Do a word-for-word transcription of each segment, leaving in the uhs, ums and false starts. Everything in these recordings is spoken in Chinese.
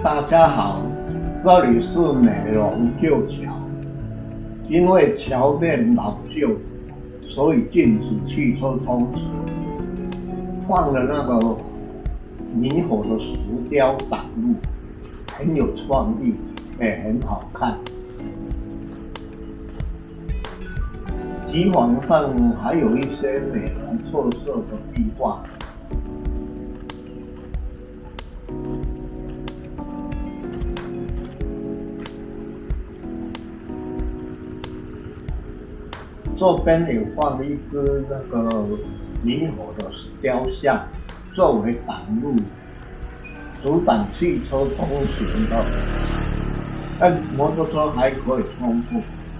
大家好，这里是美容旧桥。因为桥面老旧，所以禁止汽车通行。放了那个明火的石雕挡路，很有创意，也很好看。机房上还有一些美容特色的壁画。这边有放一只那个明火的雕像，作为挡路，阻挡汽车通行的。但摩托车还可以通过。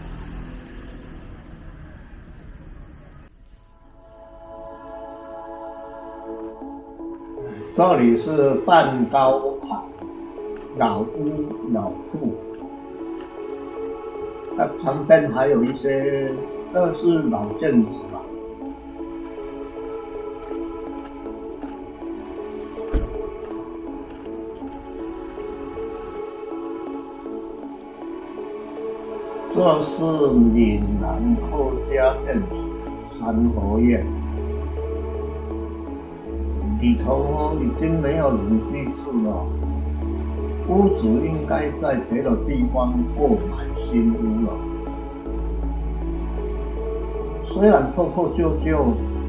这里是蛋糕厂，老屋老铺。它旁边还有一些。这是老建筑吧。这是闽南客家建筑三合院，里头已经没有人居住了，屋主应该在别的地方购买新屋了。虽然破破旧旧，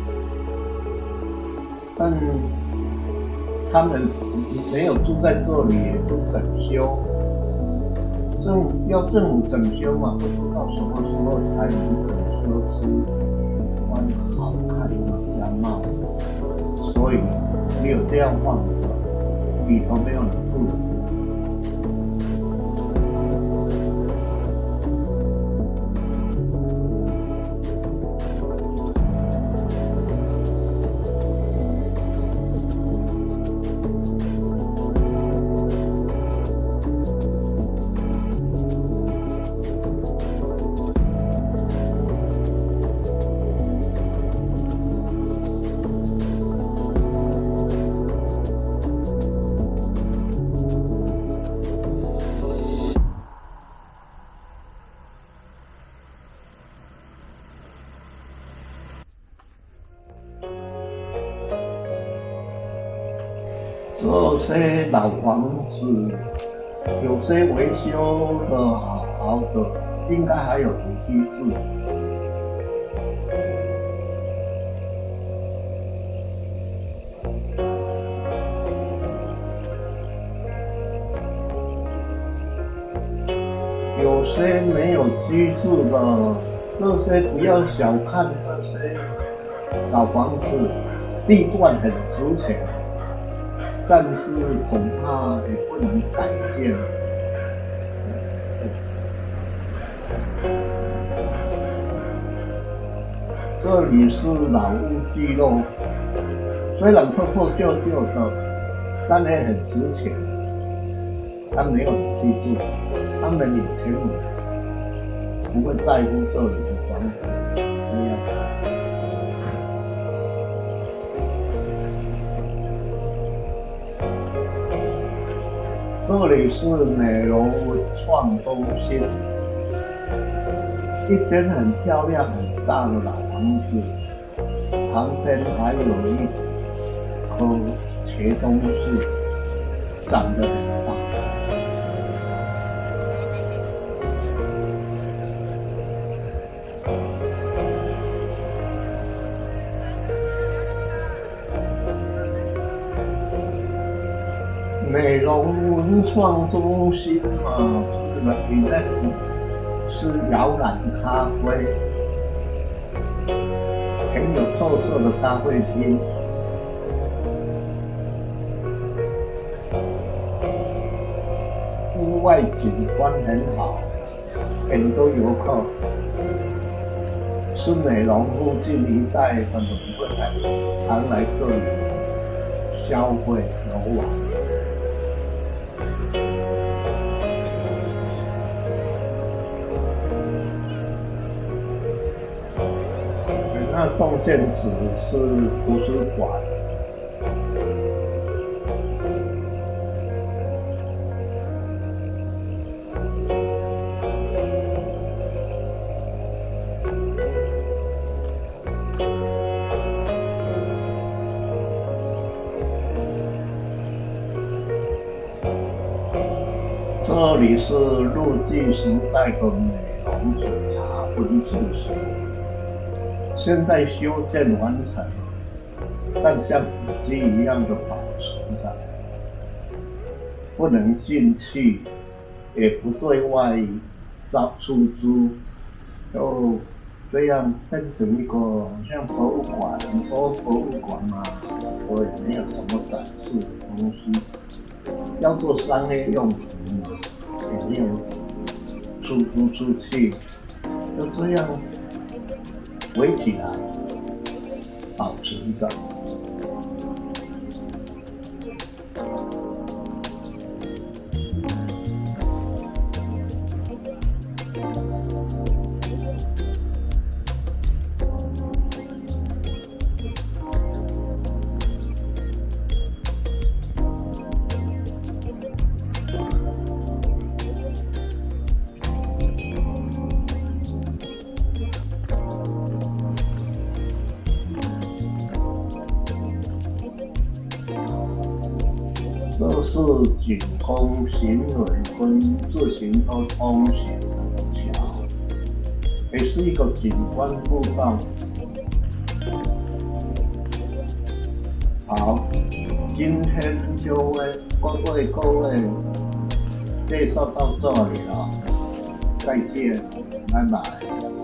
但他们没有住在这里，也不整修。政要政府整修嘛，不知道什么时候才能整修出完好看的样貌。所以没有这样放的，里头没有人住。这些老房子，有些维修的好好的，应该还有人居住。有些没有居住的，这些不要小看这些老房子，地段很值钱。但是恐怕也不能改建。这里是老屋聚落，虽然破破旧旧的，但也很值钱。但没有人居住，他们有钱人不会在乎这里的房子这样。这里是美容文创中心，一间很漂亮、很大的老房子，旁边还有一棵茄冬树，长得很大。美容文创中心嘛，这个里面是摇篮咖啡，很有特色的咖啡厅。户外景观很好，很多游客。是美容附近一带的人会来常来这里消费游玩。那栋建筑是图书馆， 这里是陆记时代的美容检查分治所，现在修建完成，但像古迹一样的保持着，不能进去，也不对外招出租，就这样变成一个像博物馆，说博物馆嘛，我也没有什么展示的东西，要做商业用途嘛，也没有出租出去，就这样围起来，保持着。这是景公行人跟自行车通行的桥，也是一个景观步道。好，今天就为各位各位介绍到这里了，再见，拜拜。